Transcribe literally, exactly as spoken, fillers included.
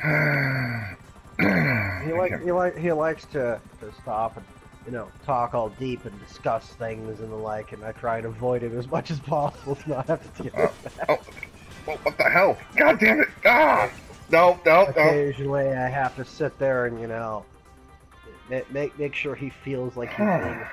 he like he like he likes to to stop and you know talk all deep and discuss things and the like, and I try and avoid it as much as possible to not have to deal Uh, with that. oh, oh, what the hell? God damn it! Ah! No, no, no. Occasionally, I have to sit there and you know make make make sure he feels like he's being